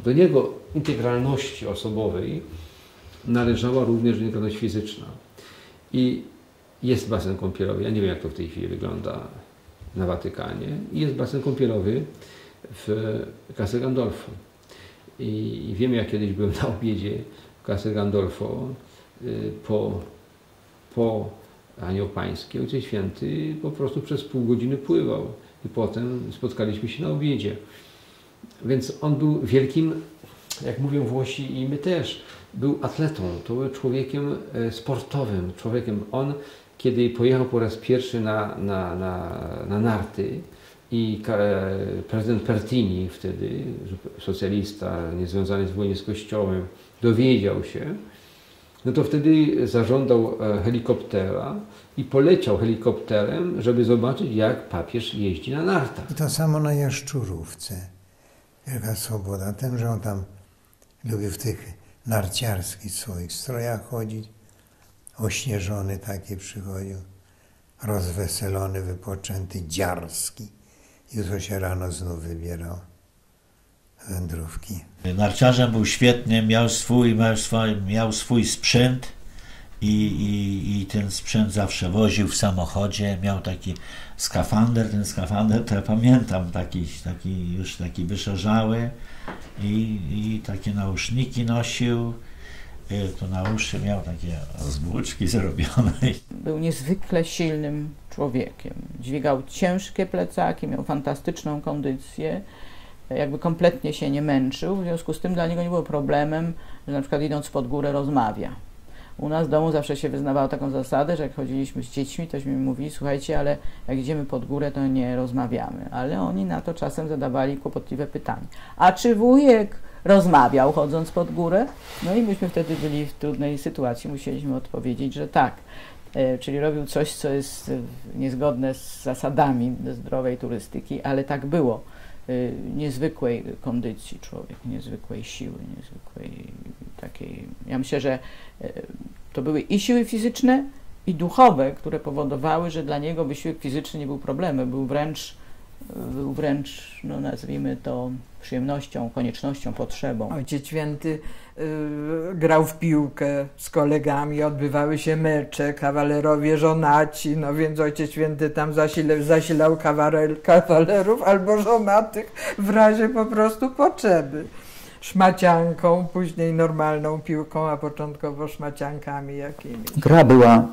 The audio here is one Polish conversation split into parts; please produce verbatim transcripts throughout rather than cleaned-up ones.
Do jego integralności osobowej należała również integralność fizyczna. I jest basen kąpielowy, ja nie wiem jak to w tej chwili wygląda na Watykanie, i jest basen kąpielowy w Castel Gandolfo. I wiem, jak kiedyś byłem na obiedzie w Castel Gandolfo po, po Anioł Pański. Ojciec Święty po prostu przez pół godziny pływał i potem spotkaliśmy się na obiedzie. Więc on był wielkim, jak mówią Włosi i my też, był atletą, to był człowiekiem sportowym, człowiekiem. On, kiedy pojechał po raz pierwszy na, na, na, na narty i prezydent Pertini wtedy, socjalista niezwiązany zupełnie z Kościołem, dowiedział się, no to wtedy zażądał helikoptera i poleciał helikopterem, żeby zobaczyć, jak papież jeździ na nartach. I to samo na Jaszczurówce. Wielka swoboda. Tym, że on tam lubił w tych narciarskich swoich strojach chodzić. Ośnieżony taki przychodził. Rozweselony, wypoczęty, dziarski. Jutro się rano znów wybierał wędrówki. Narciarzem był świetny, miał swój, miał swój, miał swój sprzęt i, i, i ten sprzęt zawsze woził w samochodzie. Miał taki skafander, ten skafander to ja pamiętam, taki, taki już taki wyszarzały i, i takie nauszniki nosił. To na uszy miał takie zbłuczki zrobione. Był niezwykle silnym człowiekiem. Dźwigał ciężkie plecaki, miał fantastyczną kondycję. Jakby kompletnie się nie męczył, w związku z tym dla niego nie było problemem, że na przykład idąc pod górę rozmawia. U nas w domu zawsze się wyznawało taką zasadę, że jak chodziliśmy z dziećmi, tośmy mi mówili, słuchajcie, ale jak idziemy pod górę, to nie rozmawiamy. Ale oni na to czasem zadawali kłopotliwe pytania. A czy wujek rozmawiał chodząc pod górę? No i myśmy wtedy byli w trudnej sytuacji, musieliśmy odpowiedzieć, że tak. E, czyli robił coś, co jest niezgodne z zasadami zdrowej turystyki, ale tak było. Niezwykłej kondycji człowiek, niezwykłej siły, niezwykłej takiej... Ja myślę, że to były i siły fizyczne, i duchowe, które powodowały, że dla niego wysiłek fizyczny nie był problemem, był wręcz, był wręcz, no nazwijmy to, przyjemnością, koniecznością, potrzebą. Ojciec Święty y, grał w piłkę z kolegami, odbywały się mecze, kawalerowie żonaci, no więc Ojciec Święty tam zasile, zasilał kawaler, kawalerów albo żonatych w razie po prostu potrzeby. Szmacianką, później normalną piłką, a początkowo szmaciankami jakimiś. Gra była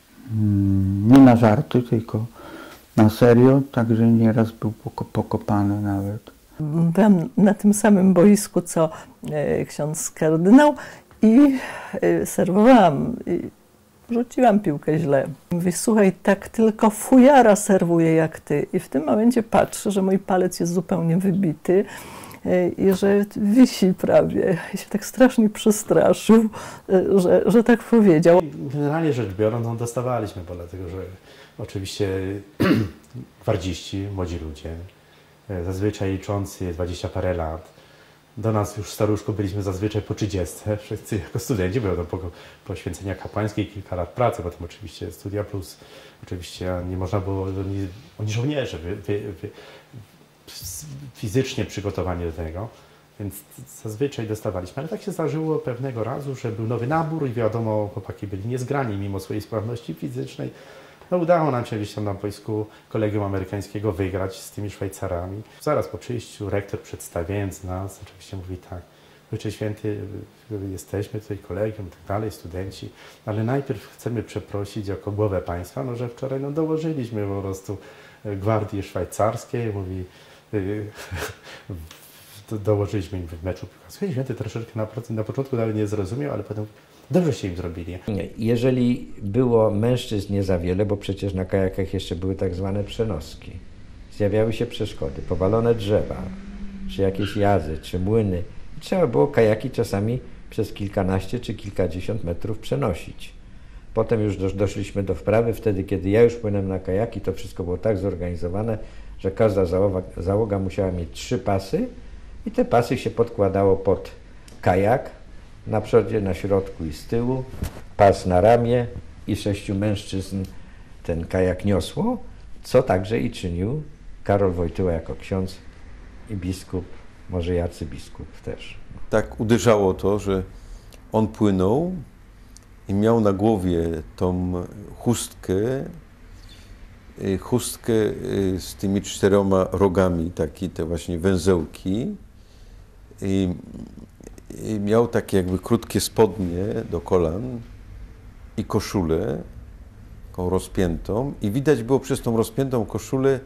mm, nie na żarty, tylko na serio, także nieraz był pokopany nawet. Byłam na tym samym boisku, co e, ksiądz kardynał i e, serwowałam. I rzuciłam piłkę źle. Mówię, słuchaj, tak tylko fujara serwuje jak ty. I w tym momencie patrzę, że mój palec jest zupełnie wybity e, i że wisi prawie. I się tak strasznie przestraszył, e, że, że tak powiedział. Generalnie rzecz biorąc, no, dostawaliśmy, bo dlatego, że oczywiście gwardziści, młodzi ludzie, zazwyczaj liczący dwadzieścia parę lat. Do nas już staruszków byliśmy zazwyczaj po trzydziestce, wszyscy jako studenci, bo to po poświęcenia kapłańskie kilka lat pracy, potem oczywiście studia plus, oczywiście nie można było, oni, oni żołnierze, wy, wy, wy, fizycznie przygotowani do tego, więc zazwyczaj dostawaliśmy, ale tak się zdarzyło pewnego razu, że był nowy nabór i wiadomo, chłopaki byli niezgrani mimo swojej sprawności fizycznej. No udało nam się gdzieś tam na boisku kolegium amerykańskiego wygrać z tymi Szwajcarami. Zaraz po przyjściu rektor, przedstawiając nas, oczywiście mówi tak, Ojcze Święty, jesteśmy tutaj kolegium i tak dalej, studenci, ale najpierw chcemy przeprosić jako głowę państwa, no, że wczoraj no, dołożyliśmy po prostu gwardii szwajcarskiej, mówi, dołożyliśmy im w meczu piłkarskim. Święty troszeczkę na, na początku nawet nie zrozumiał, ale potem dobrze się im zrobili. Jeżeli było mężczyzn nie za wiele, bo przecież na kajakach jeszcze były tak zwane przenoski, zjawiały się przeszkody, powalone drzewa, czy jakieś jazy, czy młyny. Trzeba było kajaki czasami przez kilkanaście czy kilkadziesiąt metrów przenosić. Potem już doszliśmy do wprawy, wtedy kiedy ja już płynąłem na kajaki, to wszystko było tak zorganizowane, że każda załoga, załoga musiała mieć trzy pasy i te pasy się podkładało pod kajak, na przodzie, na środku i z tyłu, pas na ramię i sześciu mężczyzn ten kajak niosło, co także i czynił Karol Wojtyła jako ksiądz i biskup Może i arcybiskup też. Tak uderzało to, że on płynął i miał na głowie tą chustkę, chustkę z tymi czteroma rogami, takie te właśnie węzełki. I, i miał takie jakby krótkie spodnie do kolan i koszulę taką rozpiętą i widać było przez tą rozpiętą koszulę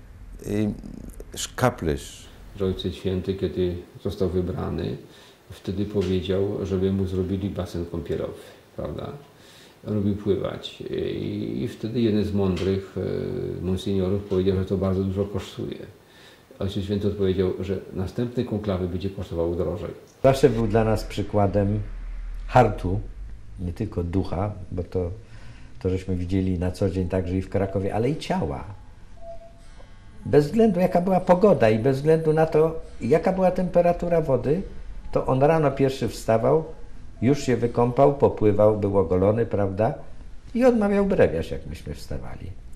szkaplerz. Ojciec Święty, kiedy został wybrany, wtedy powiedział, żeby mu zrobili basen kąpielowy, prawda? On lubił pływać i, i wtedy jeden z mądrych e, monsignorów powiedział, że to bardzo dużo kosztuje. Ojciec Święty odpowiedział, że następny konklawy będzie kosztował drożej. Zawsze był dla nas przykładem hartu, nie tylko ducha, bo to, to żeśmy widzieli na co dzień także i w Krakowie, ale i ciała. Bez względu jaka była pogoda i bez względu na to, jaka była temperatura wody, to on rano pierwszy wstawał, już się wykąpał, popływał, był ogolony, prawda? I odmawiał brewiarz, jak myśmy wstawali.